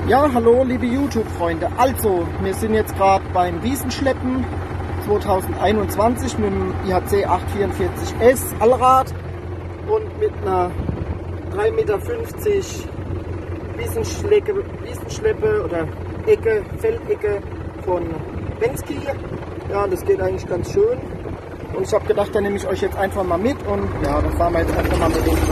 Ja, hallo liebe YouTube-Freunde. Also, wir sind jetzt gerade beim Wiesenschleppen 2021 mit dem IHC 844S Allrad und mit einer 3,50 Meter Wiesenschleppe oder Ecke, Feldecke von Bensky. Ja, das geht eigentlich ganz schön. Und ich habe gedacht, da nehme ich euch jetzt einfach mal mit und ja, da fahren wir jetzt einfach mal mit dem.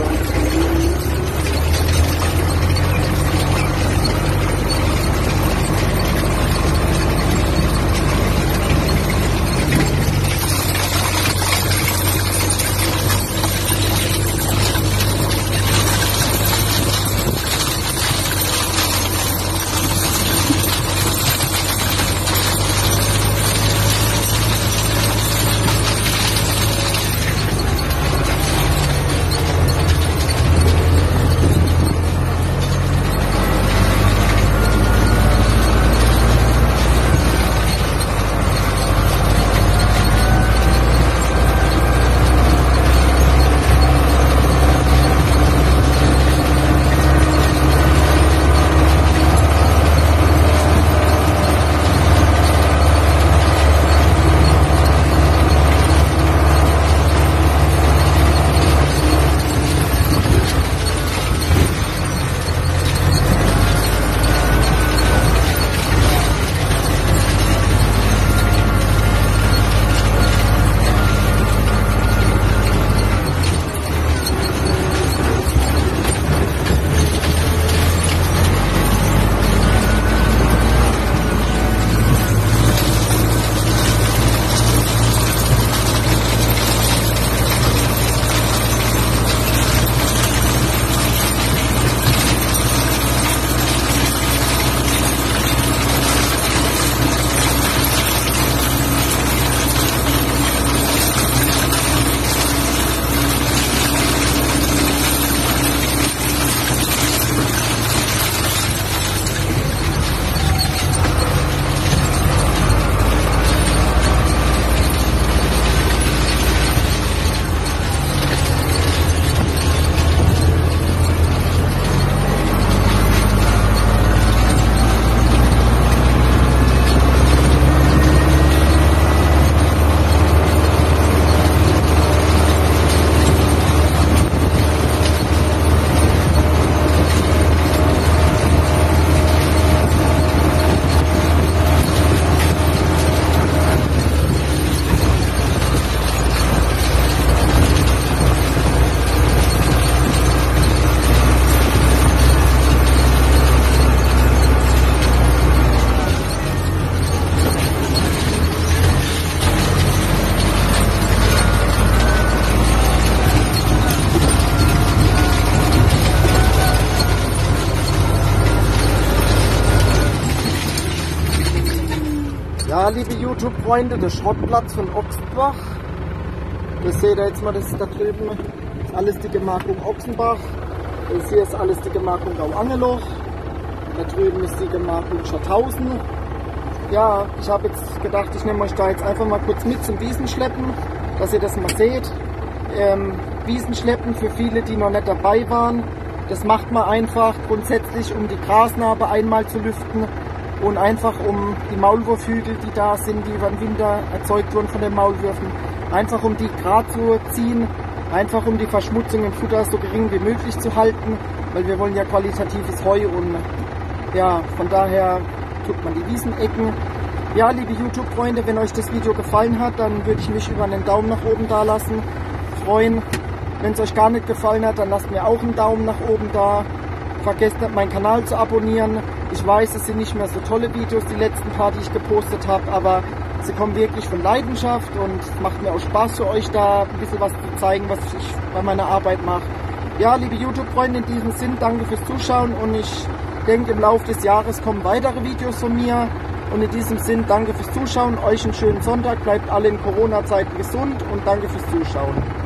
Ja, liebe YouTube-Freunde, der Schrottplatz von Ochsenbach. Das seht ihr jetzt mal, das ist da drüben. Das ist alles die Gemarkung Ochsenbach. Das hier ist alles die Gemarkung Gau-Angeloch. Da drüben ist die Gemarkung Schattausen. Ja, ich habe jetzt gedacht, ich nehme euch da jetzt einfach mal kurz mit zum Wiesenschleppen, dass ihr das mal seht. Wiesenschleppen für viele, die noch nicht dabei waren. Das macht man einfach grundsätzlich, um die Grasnarbe einmal zu lüften. Und einfach um die Maulwurfhügel, die da sind, die über den Winter erzeugt wurden von den Maulwürfen, einfach um die gerade zu ziehen, einfach um die Verschmutzung im Futter so gering wie möglich zu halten, weil wir wollen ja qualitatives Heu und ja, von daher tut man die Wiesenecken. Ja, liebe YouTube-Freunde, wenn euch das Video gefallen hat, dann würde ich mich über einen Daumen nach oben da lassen, freuen. Wenn es euch gar nicht gefallen hat, dann lasst mir auch einen Daumen nach oben da. Vergesst nicht, meinen Kanal zu abonnieren. Ich weiß, es sind nicht mehr so tolle Videos, die letzten paar, die ich gepostet habe, aber sie kommen wirklich von Leidenschaft und es macht mir auch Spaß für euch da ein bisschen was zu zeigen, was ich bei meiner Arbeit mache. Ja, liebe YouTube-Freunde, in diesem Sinn, danke fürs Zuschauen und ich denke, im Laufe des Jahres kommen weitere Videos von mir und in diesem Sinn, danke fürs Zuschauen, euch einen schönen Sonntag, bleibt alle in Corona-Zeiten gesund und danke fürs Zuschauen.